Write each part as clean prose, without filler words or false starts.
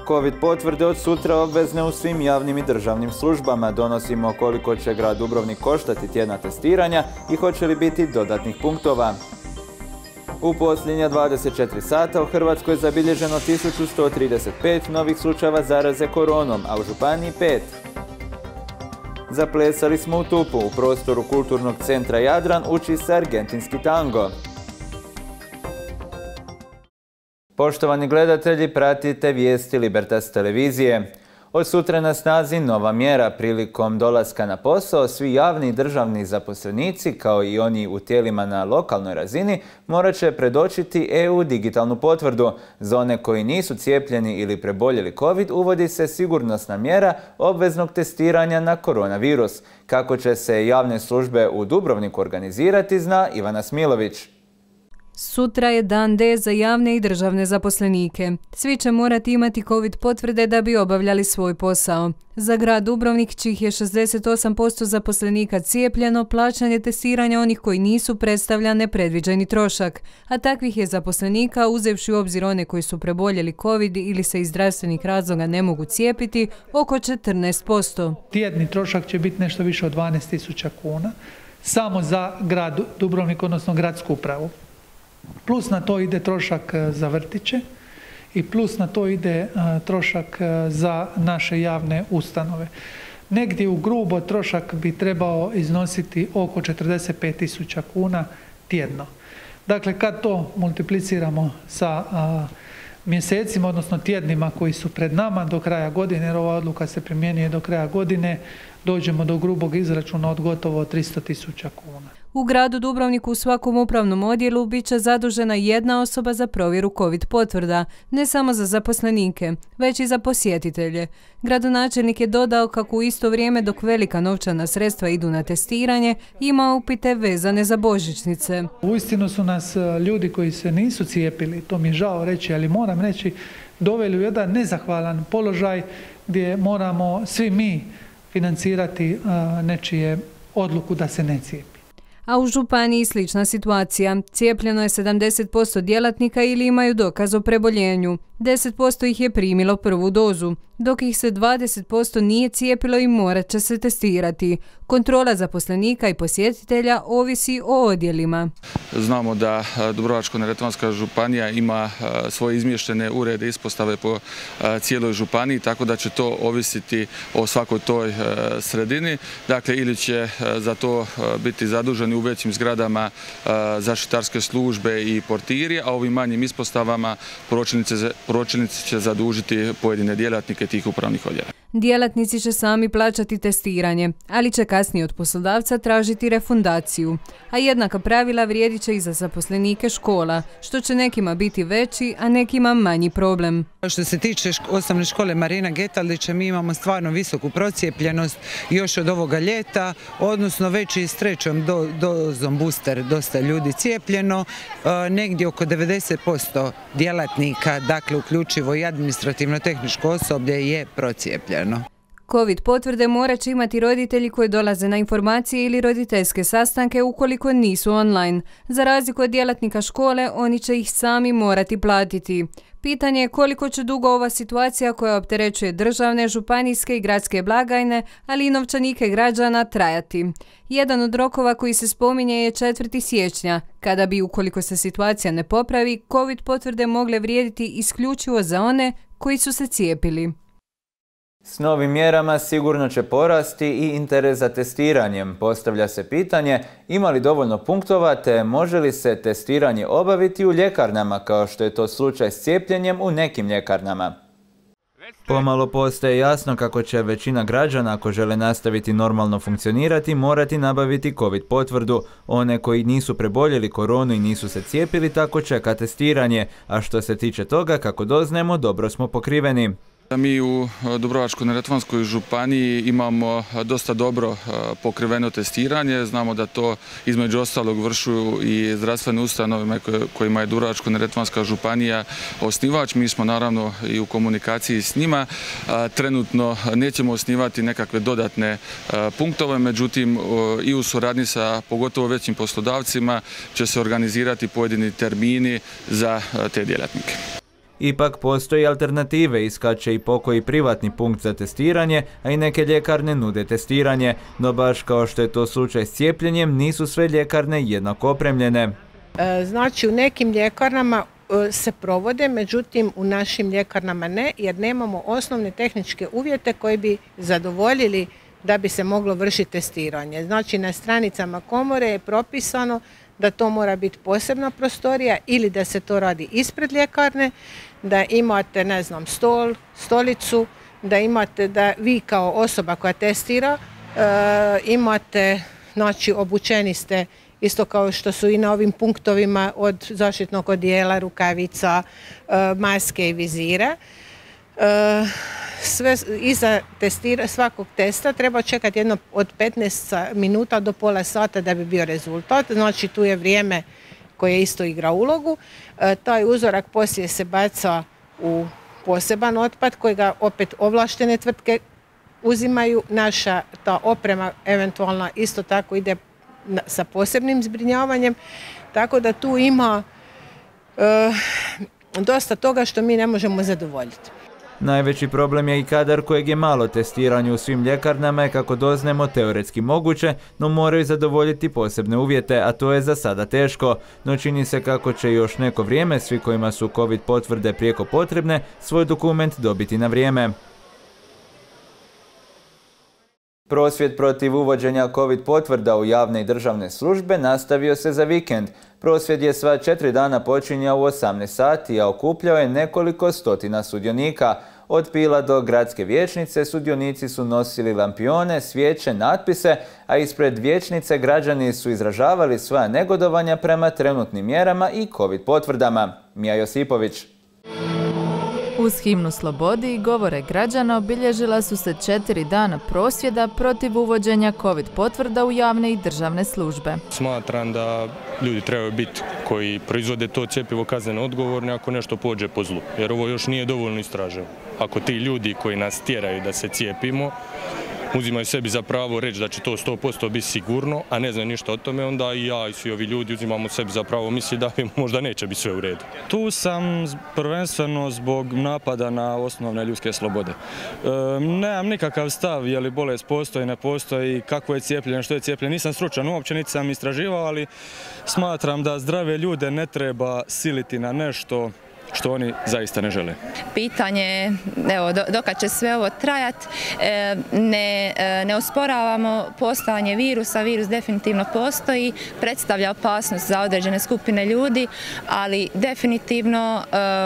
Covid potvrde od sutra obvezne u svim javnim i državnim službama. Donosimo koliko će grad Dubrovnik koštati tjedna testiranja i hoće li biti dodatnih punktova. U posljednja 24 sata u Hrvatskoj je zabilježeno 1135 novih slučajeva zaraze koronom, a u županiji 5. Zaplesali smo u Tupu, u prostoru Kulturnog centra Jadran uči se argentinski tango. Poštovani gledatelji, pratite vijesti Libertas televizije. Od sutra na snazi nova mjera. Prilikom dolaska na posao svi javni i državni zaposlenici, kao i oni u tijelima na lokalnoj razini, morat će predočiti EU digitalnu potvrdu. Za one koji nisu cijepljeni ili preboljeli COVID uvodi se sigurnosna mjera obveznog testiranja na koronavirus. Kako će se javne službe u Dubrovniku organizirati, zna Ivana Smilović. Sutra je dan D za javne i državne zaposlenike. Svi će morati imati COVID potvrde da bi obavljali svoj posao. Za grad Dubrovnik, čih je 68% zaposlenika cijepljeno, plaćanje testiranja onih koji nisu predstavlja nepredviđeni trošak, a takvih je zaposlenika, uzevši u obzir one koji su preboljeli COVID ili se iz zdravstvenih razloga ne mogu cijepiti, oko 14%. Tjedni trošak će biti nešto više od 12.000 kuna, samo za grad Dubrovnik, odnosno gradsku upravu. Plus na to ide trošak za vrtiće i plus na to ide trošak za naše javne ustanove. Negdje u grubo trošak bi trebao iznositi oko 45.000 kuna tjedno. Dakle, kad to multipliciramo sa mjesecima, odnosno tjednima koji su pred nama do kraja godine, jer ova odluka se primjenjuje do kraja godine, dođemo do grubog izračuna od gotovo 300.000 kuna. U gradu Dubrovniku u svakom upravnom odjelu bit će zadužena jedna osoba za provjeru COVID potvrda, ne samo za zaposlenike, već i za posjetitelje. Gradonačelnik je dodao kako u isto vrijeme dok velika novčana sredstva idu na testiranje, ima upite vezane za božićnice. Uistinu su nas ljudi koji se nisu cijepili, to mi je žao reći, ali moram reći, doveli u jedan nezahvalan položaj gdje moramo svi mi financirati nečije odluku da se ne cijepi. A u županiji slična situacija. Cijepljeno je 70% djelatnika ili imaju dokaz o preboljenju. 10% ih je primilo prvu dozu, dok ih se 20% nije cijepilo i morat će se testirati. Kontrola zaposlenika i posjetitelja ovisi o odjelima. Znamo da Dubrovačko-neretvanska županija ima svoje izmještene urede ispostave po cijeloj županiji, tako da će to ovisiti o svakoj toj sredini. Dakle, ili će za to biti zaduženi u većim zgradama zaštitarske službe i portiri, a ovim manjim ispostavama pročelnici će zadužiti pojedine djelatnike tih upravnih odjela. Djelatnici će sami plaćati testiranje, ali će kasnije od poslodavca tražiti refundaciju. A jednaka pravila vrijedit će i za zaposlenike škola, što će nekima biti veći, a nekima manji problem. Što se tiče osnovne škole Marina Getalića, mi imamo stvarno visoku procijepljenost još od ovoga ljeta, odnosno već i s trećom dozom booster dosta ljudi cijepljeno, negdje oko 90% djelatnika, dakle uključivo i administrativno-tehničko osoblje, je procijepljeno. COVID potvrde morat će imati roditelji koji dolaze na informacije ili roditeljske sastanke ukoliko nisu online. Za razliku od djelatnika škole, oni će ih sami morati platiti. Pitanje je koliko će dugo ova situacija koja opterećuje državne, županijske i gradske blagajne, ali i novčanike građana trajati. Jedan od rokova koji se spominje je 4. siječnja, kada bi, ukoliko se situacija ne popravi, COVID potvrde mogle vrijediti isključivo za one koji su se cijepili. S novim mjerama sigurno će porasti i interes za testiranjem. Postavlja se pitanje ima li dovoljno punktova te može li se testiranje obaviti u ljekarnama kao što je to slučaj s cijepljenjem u nekim ljekarnama. Pomalo postaje jasno kako će većina građana, ako žele nastaviti normalno funkcionirati, morati nabaviti COVID potvrdu. One koji nisu preboljeli koronu i nisu se cijepili tako čeka testiranje, a što se tiče toga, kako doznajemo, dobro smo pokriveni. Mi u Dubrovačko-neretvanskoj županiji imamo dosta dobro pokriveno testiranje. Znamo da to između ostalog vršuju i zdravstvene ustanove kojima je Dubrovačko-neretvanska županija osnivač. Mi smo naravno i u komunikaciji s njima. Trenutno nećemo osnivati nekakve dodatne punktove, međutim i u suradnji sa pogotovo većim poslodavcima će se organizirati pojedini termini za te djelatnike. Ipak postoji alternative, iskače i pokoji privatni punkt za testiranje, a i neke ljekarne nude testiranje, no baš kao što je to slučaj s cijepljenjem, nisu sve ljekarne jednako opremljene. Znači u nekim ljekarnama se provode, međutim u našim ljekarnama ne, jer nemamo osnovne tehničke uvjete koji bi zadovoljili da bi se moglo vršiti testiranje. Znači na stranicama komore je propisano da to mora biti posebna prostorija ili da se to radi ispred ljekarne, da imate, ne znam, stolicu, da imate, da vi kao osoba koja testira imate, znači obučeni ste isto kao što su i na ovim punktovima od zaštitnog odijela, rukavica, maske i vizira. Sve iza svakog testa treba čekati jedno od 15 minuta do pola sata da bi bio rezultat. Znači tu je vrijeme koje isto igra ulogu. Taj uzorak poslije se baca u poseban otpad koji ga opet ovlaštene tvrtke uzimaju. Naša ta oprema eventualno isto tako ide sa posebnim zbrinjavanjem. Tako da tu ima dosta toga što mi ne možemo zadovoljiti. Najveći problem je i kadar kojeg je malo. Testiranje u svim ljekarnama je, kako doznajemo, teoretski moguće, no moraju zadovoljiti posebne uvjete, a to je za sada teško. No čini se kako će još neko vrijeme svi kojima su COVID potvrde prijeko potrebne svoj dokument dobiti na vrijeme. Prosvjed protiv uvođenja COVID potvrda u javne i državne službe nastavio se za vikend. Prosvjed je sva 4 dana počinjao u 18 sati, a okupljao je nekoliko stotina sudionika. Od Pila do gradske vijećnice sudionici su nosili lampione, svijeće, natpise, a ispred vijećnice građani su izražavali svoja negodovanja prema trenutnim mjerama i COVID potvrdama. Mija Josipović. Uz himnu slobodi i govore građana obilježila su se 4 dana prosvjeda protiv uvođenja COVID potvrda u javne i državne službe. Smatram da ljudi trebaju biti koji proizvode to cjepivo kazneno odgovorni ako nešto pođe po zlu, jer ovo još nije dovoljno istraženo. Ako ti ljudi koji nas tjeraju da se cijepimo uzimaju sebi za pravo reći da će to 100% biti sigurno, a ne znaju ništa o tome, onda i ja i svi ovi ljudi uzimamo sebi za pravo misli da možda neće biti sve u redu. Tu sam prvenstveno zbog napada na osnovne ljudske slobode. Nemam nikakav stav je li bolest postoji, ne postoji, kako je cijepljen, što je cijepljen. Nisam stručan uopće, niti sam istraživao, ali smatram da zdrave ljude ne treba siliti na nešto što oni zaista ne žele. Pitanje je, evo, dokad će sve ovo trajati, ne osporavamo postojanje virusa, virus definitivno postoji, predstavlja opasnost za određene skupine ljudi, ali definitivno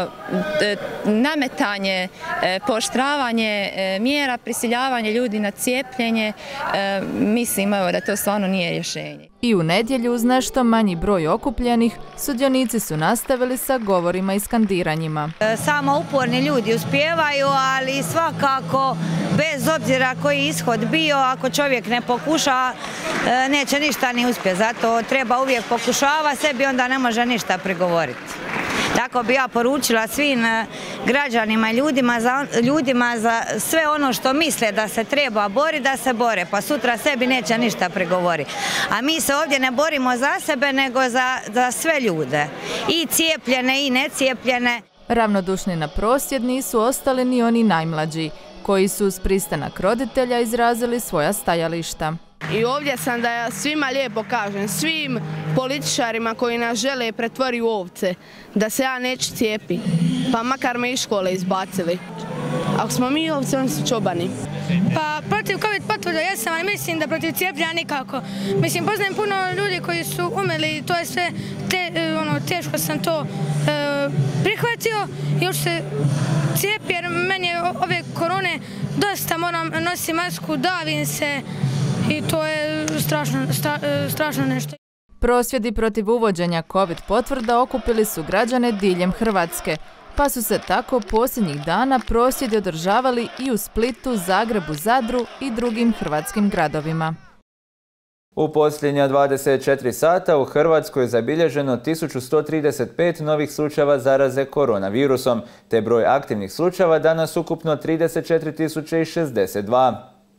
nametanje, pooštravanje mjera, prisiljavanje ljudi na cijepljenje, mislim da to stvarno nije rješenje. I u nedjelju uz nešto manji broj okupljenih, sudionici su nastavili sa govorima i skandiranjima. Samo uporni ljudi uspijevaju, ali svakako bez obzira koji ishod bio, ako čovjek ne pokuša, neće ništa ni uspjeti. Zato treba uvijek pokušavati, sebi onda ne može ništa prigovoriti. Tako bi ja poručila svim građanima i ljudima za sve ono što misle da se treba boriti, da se bore, pa sutra sebi neće ništa prigovoriti. A mi se ovdje ne borimo za sebe, nego za sve ljude, i cijepljene i necijepljene. Ravnodušni na prosvjed nisu ostali ni oni najmlađi, koji su uz pristanak roditelja izrazili svoja stajališta. I ovdje sam da svima lijepo kažem, svim političarima koji nas žele pretvori u ovce, da se ja neću cijepiti, pa makar me iz škole izbacili. Ako smo mi ovce, oni su čobani. Pa protiv COVID potvrda jesam, ali mislim da protiv cijepljenja nikako. Mislim, poznajem puno ljudi koji su umrli, to je sve teško sam to prihvatio. Još se cijepi jer meni je ove korone dosta, moram nositi masku, davim se. I to je strašno nešto. Prosvjedi protiv uvođenja COVID potvrda okupili su građane diljem Hrvatske, pa su se tako posljednjih dana prosvjedi održavali i u Splitu, Zagrebu, Zadru i drugim hrvatskim gradovima. U posljednja 24 sata u Hrvatskoj je zabilježeno 1135 novih slučajeva zaraze koronavirusom, te broj aktivnih slučajeva danas ukupno 34.062.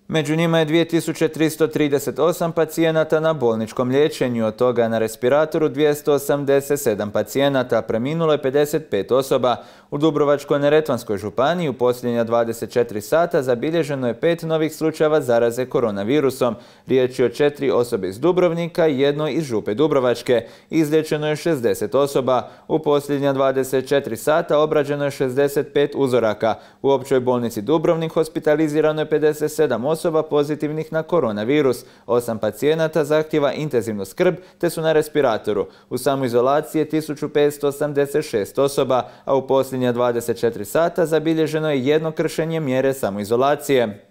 Među njima je 2338 pacijenata na bolničkom liječenju, od toga na respiratoru 287 pacijenata, preminulo je 55 osoba. U Dubrovačko-neretvanskoj županiji u posljednja 24 sata zabilježeno je 5 novih slučajeva zaraze koronavirusom. Riječ je o 4 osobe iz Dubrovnika i jednoj iz Župe Dubrovačke. Izliječeno je 60 osoba. U posljednja 24 sata obrađeno je 65 uzoraka. U općoj bolnici Dubrovnik hospitalizirano je 57 osoba pozitivnih na koronavirus. 8 pacijenata zahtjeva intenzivnu skrb te su na respiratoru. U samoizolaciji je 1586 osoba, a u posljednja 24 sata zabilježeno je jedno kršenje mjere samoizolacije.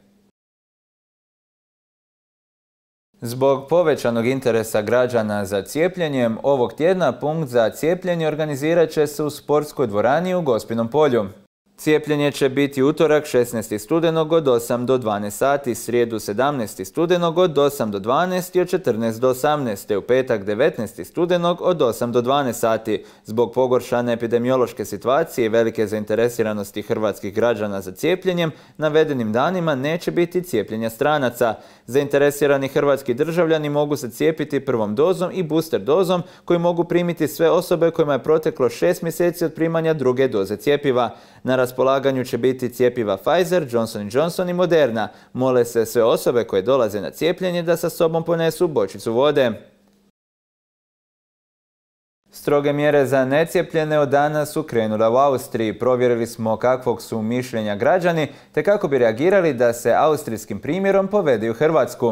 Zbog povećanog interesa građana za cijepljenjem, ovog tjedna punkt za cijepljenje organizirat će se u sportskoj dvorani u Gospinom polju. Cijepljenje će biti utorak 16. studenog od 8 do 12 sati, srijedu 17. studenog od 8 do 12 i od 14 do 18. U petak 19. studenog od 8 do 12 sati. Zbog pogoršane epidemiološke situacije i velike zainteresiranosti hrvatskih građana za cijepljenjem, navedenim danima neće biti cijepljenja stranaca. Zainteresirani hrvatski državljani mogu se cijepiti prvom dozom i booster dozom koju mogu primiti sve osobe kojima je proteklo 6 mjeseci od primanja druge doze cjepiva. Na raspolaganju će biti cjepiva Pfizer, Johnson & Johnson i Moderna. Mole se sve osobe koje dolaze na cijepljenje da sa sobom ponesu bočicu vode. Stroge mjere za necijepljene od danas su krenule u Austriji. Provjerili smo kakvog su mišljenja građani te kako bi reagirali da se austrijskim primjerom povede u Hrvatsku.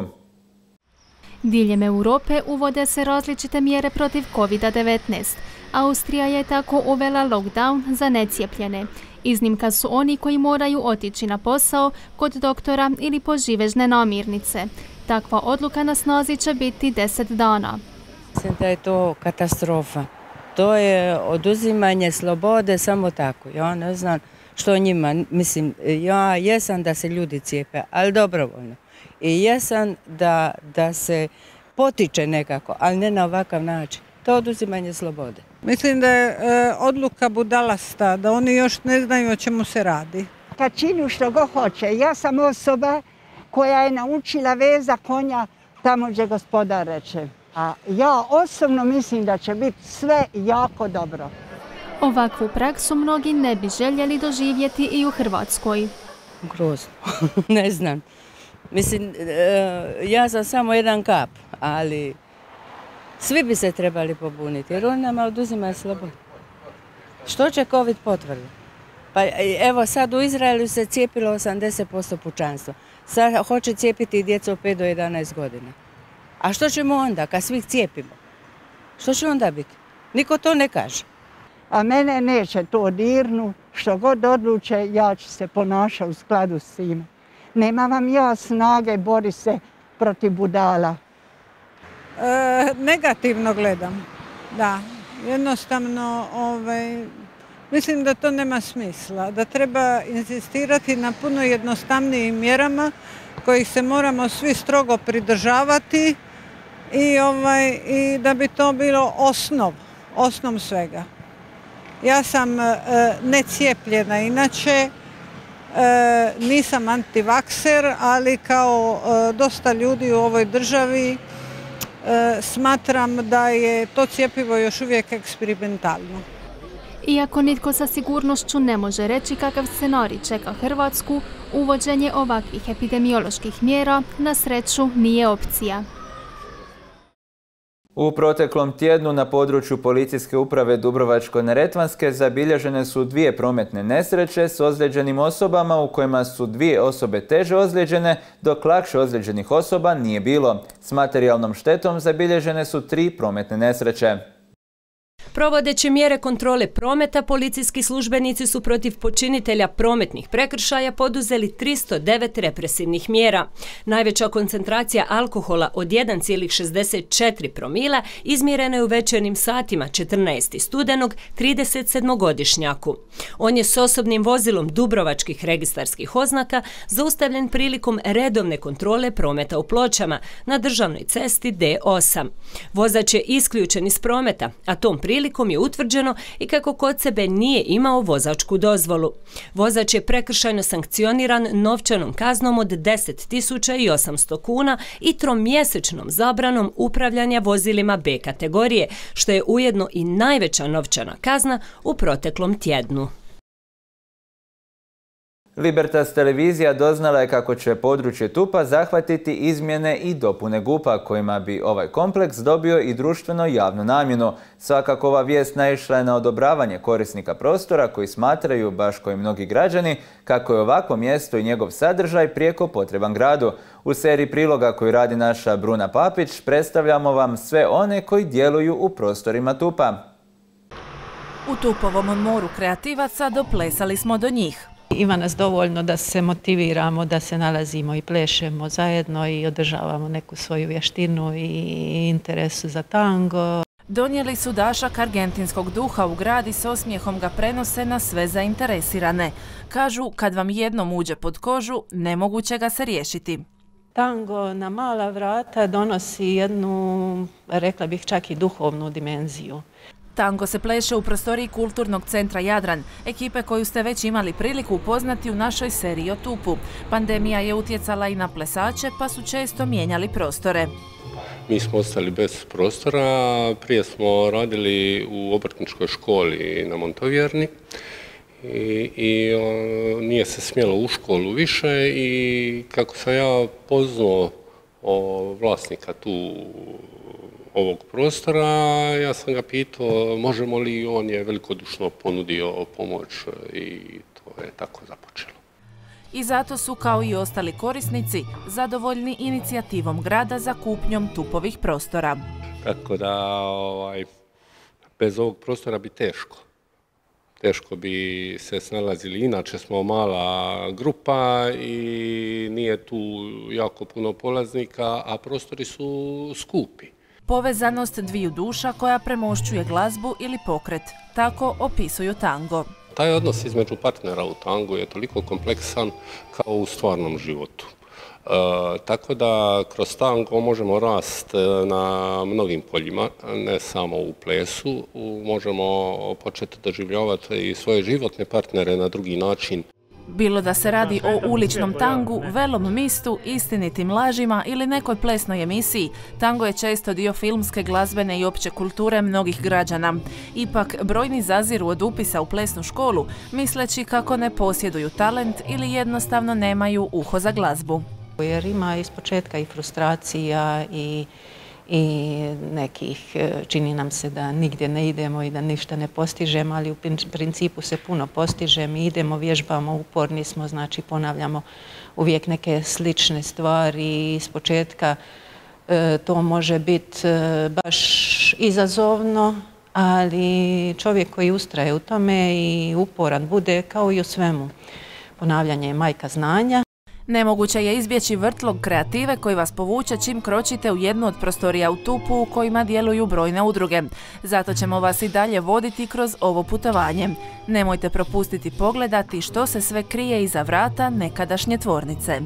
Diljem Europe uvode se različite mjere protiv COVID-19. Austrija je tako uvela lockdown za necijepljene. Iznimka su oni koji moraju otići na posao, kod doktora ili po živežne namirnice. Takva odluka na snazi će biti 10 dana. Mislim da je to katastrofa. To je oduzimanje slobode samo tako. Ja ne znam što njima, mislim, ja jesam da se ljudi cijepe, ali dobrovoljno. I jesam da se potiče nekako, ali ne na ovakav način. To je oduzimanje slobode. Mislim da je odluka budalasta, da oni još ne znaju o čemu se radi. Kad čini što go hoće, ja sam osoba koja je naučila veza konja tamo gdje gospodar reče. A ja osobno mislim da će biti sve jako dobro. Ovakvu praksu mnogi ne bi željeli doživjeti i u Hrvatskoj. Grozno, ne znam. Mislim, ja sam samo jedan kap, ali svi bi se trebali pobuniti jer on nama oduzima slobodu. Što će COVID potvrda? Pa evo sad u Izraelu se cijepilo 80% pučanstva. Sad hoće cijepiti i djecu od 5 do 11 godina. A što ćemo onda kad svih cijepimo? Što će onda biti? Niko to ne kaže. A mene neće to dirnu, što god odluče, ja ću se ponašati u skladu s tim. Nema vam ja snage bori se protiv budala. Negativno gledam, da. Jednostavno, mislim da to nema smisla. Da treba insistirati na puno jednostavnijim mjerama kojih se moramo svi strogo pridržavati i da bi to bilo osnov svega. Ja sam necijepljena, inače nisam antivakser, ali kao dosta ljudi u ovoj državi smatram da je to cjepivo još uvijek eksperimentalno. Iako nitko sa sigurnošću ne može reći kakav scenarij čeka Hrvatsku, uvođenje ovakvih epidemioloških mjera na sreću nije opcija. U proteklom tjednu na području policijske uprave Dubrovačko-neretvanske zabilježene su 2 prometne nesreće s ozlijeđenim osobama u kojima su 2 osobe teže ozlijeđene, dok lakše ozlijeđenih osoba nije bilo. S materijalnom štetom zabilježene su 3 prometne nesreće. Provodeći mjere kontrole prometa, policijski službenici su protiv počinitelja prometnih prekršaja poduzeli 309 represivnih mjera. Najveća koncentracija alkohola od 1,64 promila izmjerena je u večernjim satima 14. studenog 37-godišnjaku. On je s osobnim vozilom dubrovačkih registarskih oznaka zaustavljen prilikom redovne kontrole prometa u Pločama na državnoj cesti D8. Vozač je isključen iz prometa, a tom prilikom prilikom je utvrđeno i kako kod sebe nije imao vozačku dozvolu. Vozač je prekršajno sankcioniran novčanom kaznom od 10.800 kuna i tromjesečnom zabranom upravljanja vozilima B kategorije, što je ujedno i najveća novčana kazna u proteklom tjednu. Libertas televizija doznala je kako će područje Tupa zahvatiti izmjene i dopune GUP-a kojima bi ovaj kompleks dobio i društveno javnu namjenu. Svakako ova vijest naišla je na odobravanje korisnika prostora koji smatraju, baš kao i mnogi građani, kako je ovakvo mjesto i njegov sadržaj prijeko potreban gradu. U seriji priloga koju radi naša Bruna Papić predstavljamo vam sve one koji djeluju u prostorima Tupa. U Tupovom moru kreativaca doplesali smo do njih. Ima nas dovoljno da se motiviramo, da se nalazimo i plešemo zajedno i održavamo neku svoju vještinu i interes za tango. Donijeli su dašak argentinskog duha u grad i s osmijehom ga prenose na sve zainteresirane. Kažu, kad vam jednom uđe pod kožu, nemoguće ga se riješiti. Tango na mala vrata donosi jednu, rekla bih čak i duhovnu dimenziju. Tango se pleše u prostoriji Kulturnog centra Jadran, ekipe koju ste već imali priliku upoznati u našoj seriji o Tupu. Pandemija je utjecala i na plesače, pa su često mijenjali prostore. Mi smo ostali bez prostora, prije smo radili u obrtničkoj školi na Montovjerni i nije se smjelo u školu više i kako sam ja poznao vlasnika tu ovog prostora, ja sam ga pitao možemo li, on je velikodušno ponudio pomoć i to je tako započelo. I zato su, kao i ostali korisnici, zadovoljni inicijativom grada za kupnjom Tupovih prostora. Tako da bez ovog prostora bi teško. Teško bi se snalazili, inače smo mala grupa i nije tu jako puno polaznika, a prostori su skupi. Povezanost dviju duša koja premošćuje glazbu ili pokret. Tako opisuju tango. Taj odnos između partnera u tangu je toliko kompleksan kao u stvarnom životu. Tako da kroz tango možemo rast na mnogim poljima, ne samo u plesu. Možemo početi doživljavati i svoje životne partnere na drugi način. Bilo da se radi o uličnom tangu, velom mistu, istinitim lažima ili nekoj plesnoj emisiji, tango je često dio filmske, glazbene i opće kulture mnogih građana. Ipak, brojni zaziru od upisa u plesnu školu, misleći kako ne posjeduju talent ili jednostavno nemaju uho za glazbu. Jer ima ispočetka i frustracija i nekih, čini nam se da nigdje ne idemo i da ništa ne postižemo, ali u principu se puno postiže. Mi idemo, vježbamo, uporni smo, znači ponavljamo uvijek neke slične stvari i ispočetka to može biti baš izazovno, ali čovjek koji ustraje u tome i uporan bude, kao i u svemu. Ponavljanje je majka znanja. Nemoguće je izbjeći vrtlog kreative koji vas povuče čim kročite u jednu od prostorija u Tupu u kojima djeluju brojne udruge. Zato ćemo vas i dalje voditi kroz ovo putovanje. Nemojte propustiti pogledati što se sve krije iza vrata nekadašnje tvornice.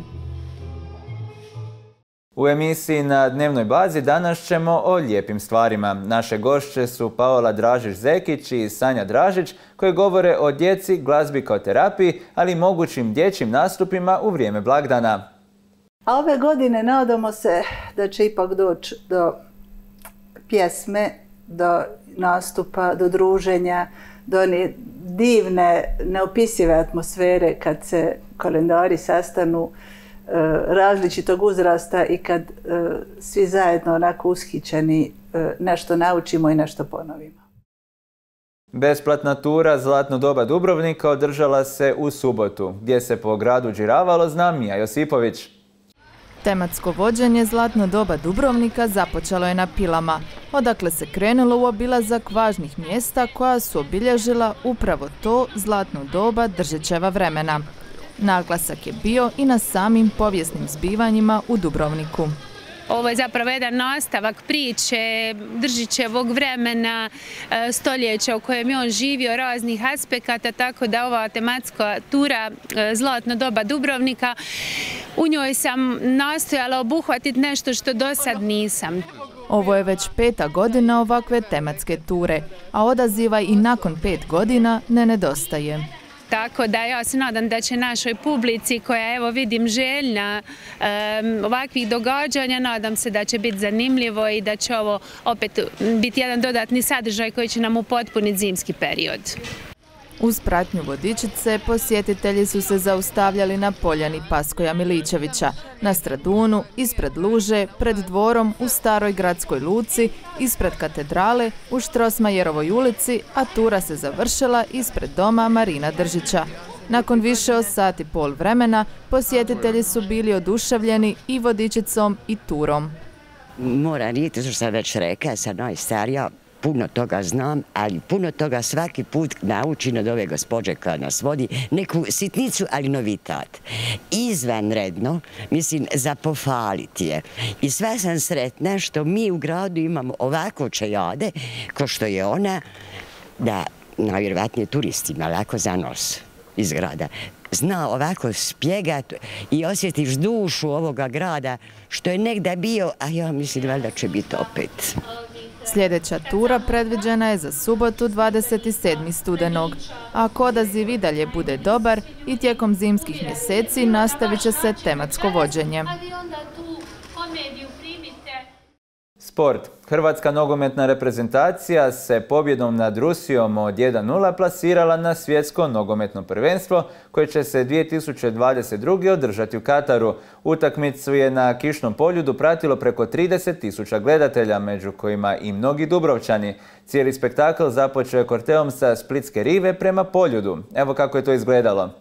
U emisiji Na dnevnoj bazi danas ćemo o lijepim stvarima. Naše gošće su Paola Dražić-Zekić i Sanja Dražić koji govore o djeci, glazbi kao terapiji, ali i mogućim dječjim nastupima u vrijeme blagdana. A ove godine nadamo se da će ipak doći do pjesme, do nastupa, do druženja, do one divne, neopisive atmosfere kad se kalendari sastanu različitog uzrasta i kad svi zajedno onako ushićeni nešto naučimo i nešto ponovimo. Besplatna tura Zlatno doba Dubrovnika održala se u subotu, gdje se po gradu džiravalo, zna Mija Josipović. Tematsko vođenje Zlatno doba Dubrovnika započelo je na Pilama, odakle se krenulo u obilazak važnih mjesta koja su obilježila upravo to zlatno doba Držićeva vremena. Naglasak je bio i na samim povijesnim zbivanjima u Dubrovniku. Ovo je zapravo jedan nastavak priče Držićevog vremena, stoljeća u kojem je on živio, raznih aspekata, tako da ova tematska tura Zlatno doba Dubrovnika, u njoj sam nastojala obuhvatiti nešto što do sad nisam. Ovo je već 5. godina ovakve tematske ture, a odaziva i nakon 5 godina ne nedostaje. Tako da ja se nadam da će našoj publici koja evo vidim željna ovakvih događanja, nadam se da će biti zanimljivo i da će ovo opet biti jedan dodatni sadržaj koji će nam upotpuniti zimski period. Uz pratnju vodičice posjetitelji su se zaustavljali na poljani Paskoja Miličevića, na Stradunu, ispred Luže, pred dvorom u Staroj gradskoj luci, ispred katedrale, u Štrosmajerovoj ulici, a tura se završila ispred doma Marina Držića. Nakon više od sat i pol vremena posjetitelji su bili oduševljeni i vodičicom i turom. Moram reći, što sam već rekla, sam najstarija. Puno toga znam, ali puno toga svaki put naučim od ove gospođe koja nas vodi, neku sitnicu, ali novitat. Izvanredno, mislim, za pohvaliti je. I sve sam sretna što mi u gradu imamo ovako čajade, ko što je ona, da najvjerovatnije turistima lako za nos iz grada. Zna ovako spjegat i osjetiš dušu ovoga grada, što je negdje bio, a ja mislim valjda će biti opet. Sljedeća tura predviđena je za subotu 27. studenog. A ako odaziv i dalje bude dobar i tijekom zimskih mjeseci nastavit će se tematsko vođenje. Sport. Hrvatska nogometna reprezentacija se pobjedom nad Rusijom od 1:0 plasirala na svjetsko nogometno prvenstvo koje će se 2022. održati u Kataru. Utakmicu je na Kišnom poljudu pratilo preko 30.000 gledatelja, među kojima i mnogi Dubrovčani. Cijeli spektakl započeo je korteom sa Splitske rive prema poljudu. Evo kako je to izgledalo.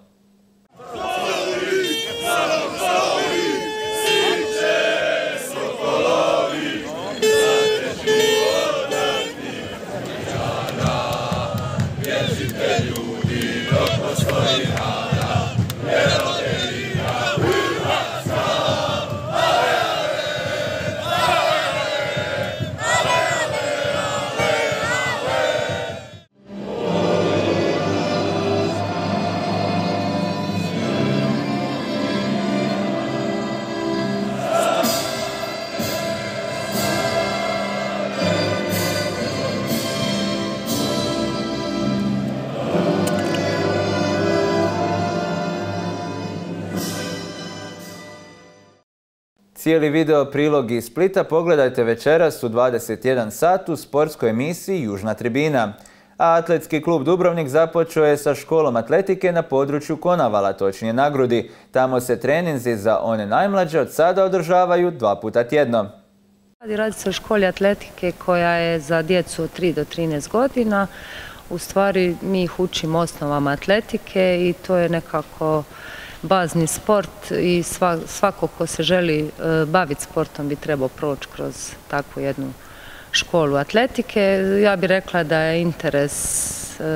Cijeli video prilog iz Splita pogledajte večeras u 21 sat u sportskoj emisiji Južna tribina. A Atletski klub Dubrovnik započeo je sa školom atletike na području Konavala, točnije na Grudi. Tamo se treninzi za one najmlađe od sada održavaju 2 puta tjedno. Radi se o školi atletike koja je za djecu od 3 do 13 godina. U stvari mi ih učimo osnovama atletike i to je nekako bazni sport i svako ko se želi baviti sportom bi trebao proći kroz takvu jednu školu atletike. Ja bih rekla da je interes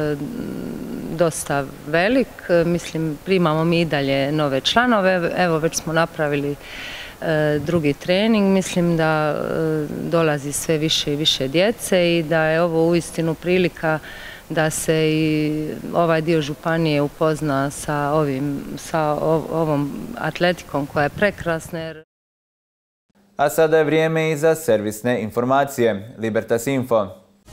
dosta velik. Mislim, primamo mi i dalje nove članove. Evo, već smo napravili drugi trening. Mislim da dolazi sve više i više djece i da je ovo uistinu prilika da se i ovaj dio županije upozna sa ovom atletikom koja je prekrasna. A sada je vrijeme i za servisne informacije. Libertas Info.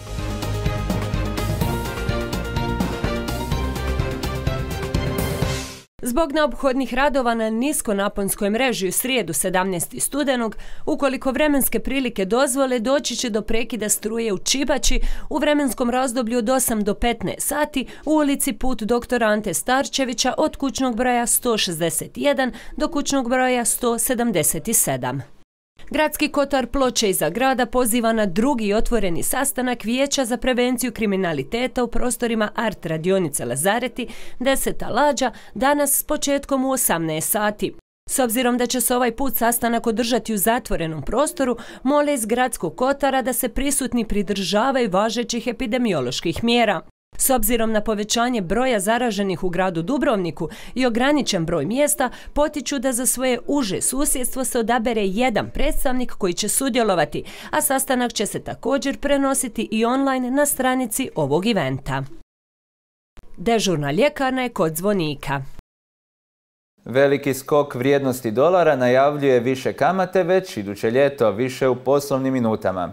Zbog neophodnih radova na niskonaponskoj mreži u srijedu 17. studenog, ukoliko vremenske prilike dozvole, doći će do prekida struje u Čibači u vremenskom razdoblju od 8 do 15 sati u ulici Put dr. Ante Starčevića od kućnog broja 161 do kućnog broja 177. Gradski kotar Ploče iza grada poziva na drugi otvoreni sastanak Vijeća za prevenciju kriminaliteta u prostorima Art radionice Lazareti 10. lađa danas s početkom u 18 sati. S obzirom da će se ovaj put sastanak održati u zatvorenom prostoru, mole iz Gradskog kotara da se prisutni pridržavaju važećih epidemioloških mjera. S obzirom na povećanje broja zaraženih u gradu Dubrovniku i ograničen broj mjesta, potiču da za svoje uže susjedstvo se odabere jedan predstavnik koji će sudjelovati, a sastanak će se također prenositi i online na stranici ovog eventa. Dežurna ljekarna je kod zvonika. Veliki skok vrijednosti dolara najavljuje više kamate već iduće ljeto, više u poslovnim minutama.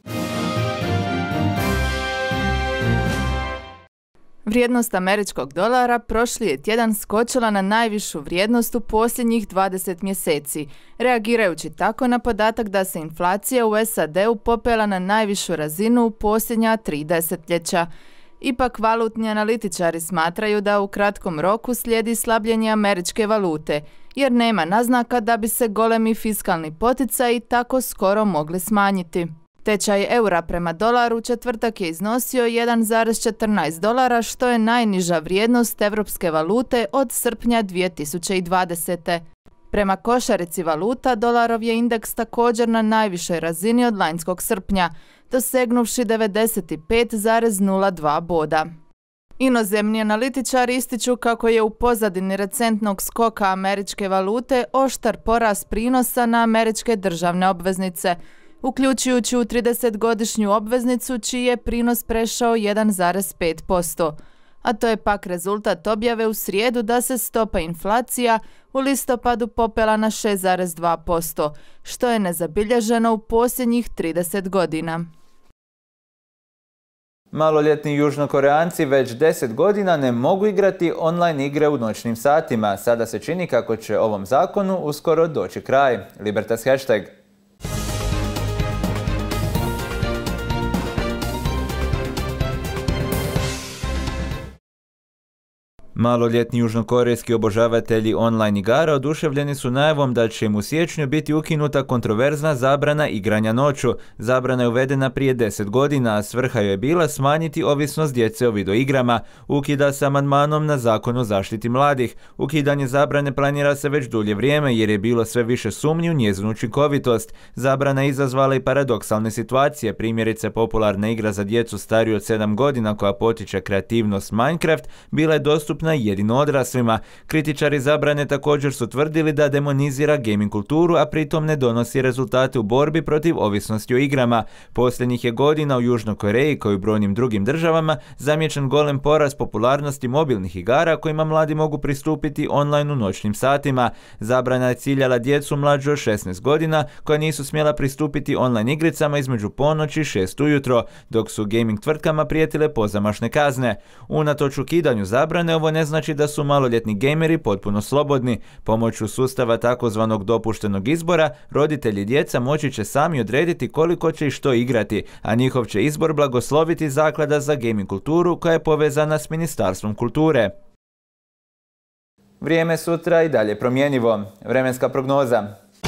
Vrijednost američkog dolara prošli je tjedan skočila na najvišu vrijednost u posljednjih 20 mjeseci, reagirajući tako na podatak da se inflacija u SAD-u popela na najvišu razinu u posljednja 3 desetljeća. Ipak valutni analitičari smatraju da u kratkom roku slijedi slabljenje američke valute, jer nema naznaka da bi se golemi fiskalni poticaji tako skoro mogli smanjiti. Tečaj eura prema dolaru četvrtak je iznosio 1,14 dolara, što je najniža vrijednost europske valute od srpnja 2020. Prema košarici valuta, dolarov je indeks također na najvišoj razini od lanjskog srpnja, dosegnuvši 95,02 boda. Inozemni analitičari ističu kako je u pozadini recentnog skoka američke valute oštar porast prinosa na američke državne obveznice, uključujući u 30-godišnju obveznicu čiji je prinos prešao 1,5%, a to je pak rezultat objave u srijedu da se stopa inflacija u listopadu popela na 6,2%, što je nezabilježeno u posljednjih 30 godina. Maloljetni Južnokoreanci već 10 godina ne mogu igrati online igre u noćnim satima. Sada se čini kako će ovom zakonu uskoro doći kraj. Libertas hashtag. Maloljetni južnokorejski obožavatelji online igara oduševljeni su najavom da će im u siječnju biti ukinuta kontroverzna zabrana igranja noću. Zabrana je uvedena prije 10 godina, a svrha joj je bila smanjiti ovisnost djece o videoigrama. Ukida se amandmanom na Zakon o zaštiti mladih. Ukidanje zabrane planira se već dulje vrijeme jer je bilo sve više sumnji u njezinu učinkovitost. Zabrana je izazvala i paradoksalne situacije, primjerice popularna igra za djecu stariju od 7 godina koja potiče kreativnost Minecraft bila je dostupna jedino odraslima. Kritičari zabrane također su tvrdili da demonizira gaming kulturu, a pritom ne donosi rezultate u borbi protiv ovisnosti o igrama. Posljednjih je godina u Južnoj Koreji, kao i u brojnim drugim državama, zamijećen golem porast popularnosti mobilnih igara kojima mladi mogu pristupiti online u noćnim satima. Zabrana je ciljala djecu mlađu od 16 godina koja nisu smjela pristupiti online igricama između ponoći i 6 ujutro, dok su gaming tvrtkama prijetile pozamašne kazne. Unatoč ukidanju zabrane, ovo ne znači da su maloljetni gejmeri potpuno slobodni. Pomoću sustava takozvanog dopuštenog izbora, roditelji i djeca moći će sami odrediti koliko će i što igrati, a njihov će izbor blagosloviti Zaklada za gaming kulturu koja je povezana s Ministarstvom kulture. Vrijeme sutra i dalje promjenjivo. Vremenska prognoza.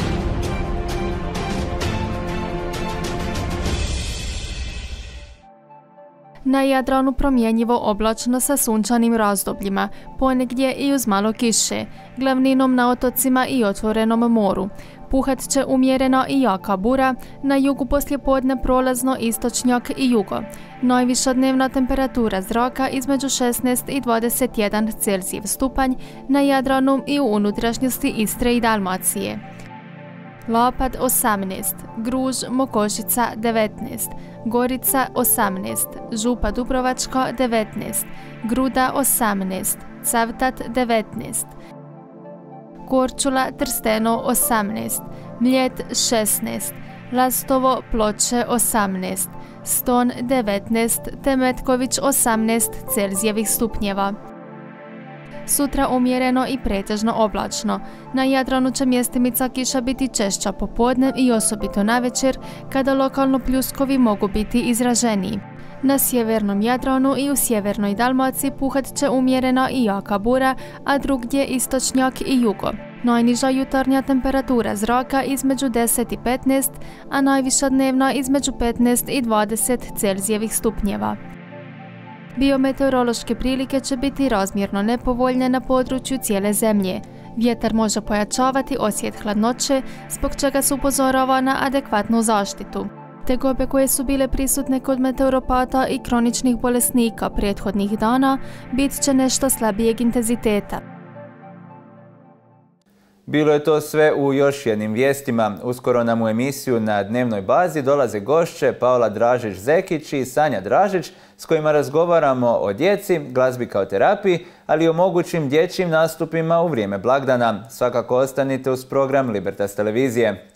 Na Jadranu promjenjivo oblačno sa sunčanim razdobljima, ponegdje i uz malo kiše, glavninom na otocima i otvorenom moru. Puhat će umjereno i jaka bura, na jugu poslijepodne prolazno istočnjak i jugo. Najviša dnevna temperatura zraka između 16 i 21 Celzijev stupanj na Jadranu i u unutrašnjosti Istre i Dalmacije. Lapad 18, Gruž, Mokošica 19, Gorica 18, Župa Dubrovačka 19, Gruda 18, Cavtat 19, Korčula, Trsteno 18, Mljet 16, Lastovo, Ploče 18, Ston 19 te Metković 18 Celzijevih stupnjeva. Sutra umjereno i pretežno oblačno. Na Jadranu će mjestimica kiša biti češća popodne i osobito navečer, kada lokalno pljuskovi mogu biti izraženiji. Na sjevernom Jadranu i u sjevernoj Dalmaciji puhat će umjerena i jaka bura, a drugdje istočnjak i jugo. Najniža jutarnja temperatura zraka između 10 i 15, a najviša dnevna između 15 i 20 Celzijevih stupnjeva. Biometeorološke prilike će biti razmjerno nepovoljne na području cijele zemlje. Vjetar može pojačavati osjet hladnoće, zbog čega se upozorava na adekvatnu zaštitu. Tegobe koje su bile prisutne kod meteoropata i kroničnih bolesnika prethodnih dana bit će nešto slabijeg intenziteta. Bilo je to sve u još jednim vijestima. Uskoro nam u emisiju na dnevnoj bazi dolaze gošće Paola Dražić-Zekić i Sanja Dražić s kojima razgovaramo o djeci, glazbi kao terapiji, ali i o mogućim dječjim nastupima u vrijeme blagdana. Svakako ostanite uz program Libertas televizije.